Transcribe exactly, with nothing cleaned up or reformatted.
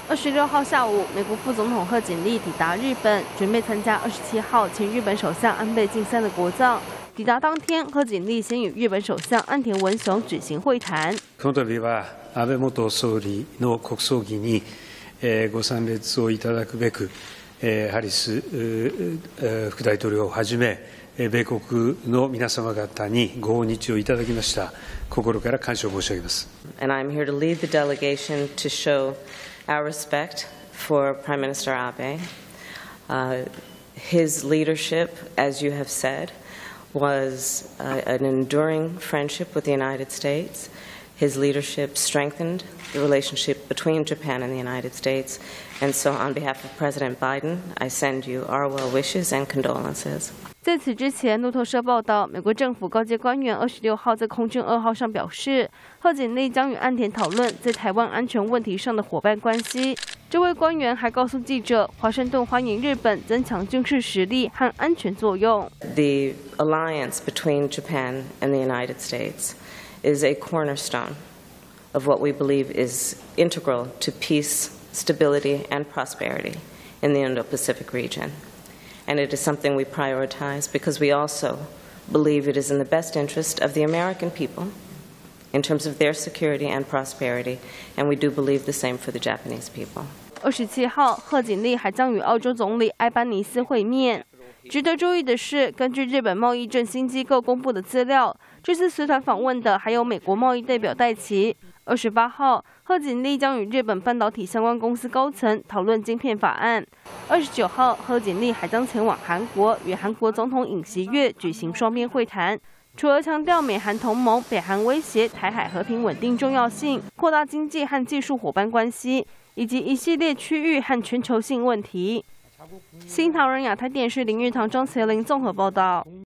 二十六号下午，美国副总统贺锦丽抵达日本，准备参加二十七号前日本首相安倍晋三的国葬。抵達當天，賀锦麗先與日本首相安田文雄舉行會談。 この度は安倍元総理の国葬儀にご参列をいただくべく、ハリス副大統領をはじめ、米国の皆様方にご訪日をいただきました。心から感謝を申し上げます。 And I'm here to lead the delegation to show our respect for Prime Minister Abe. Uh, his leadership, as you have said, was uh, an enduring friendship with the United States. His leadership strengthened the relationship between Japan and the United States. And so on behalf of President Biden, I send you our well wishes and condolences. 在此之前，路透社报道，美国政府高阶官员二十六号在空军二号上表示，贺锦丽将与岸田讨论在台湾安全问题上的伙伴关系。这位官员还告诉记者，华盛顿欢迎日本增强军事实力和安全作用。 The alliance between Japan and the United States is a cornerstone of what we believe is integral to peace, stability, and prosperity in the Indo-Pacific region. And it is something we prioritize because we also believe it is in the best interest of the American people in terms of their security and prosperity, and we do believe the same for the Japanese people. 二十七号，贺锦丽还将与澳洲总理埃班尼斯会面。值得注意的是，根据日本贸易振兴机构公布的资料，这次随团访问的还有美国贸易代表戴奇。二十八号，贺锦丽将与日本半导体相关公司高层讨论晶片法案。二十九号，贺锦丽还将前往韩国，与韩国总统尹锡悦举行双边会谈。除了强调美韩同盟、北韩威胁台海和平稳定重要性，扩大经济和技术伙伴关系，以及一系列区域和全球性问题。新唐人亚太电视林玉堂、张慈玲综合报道。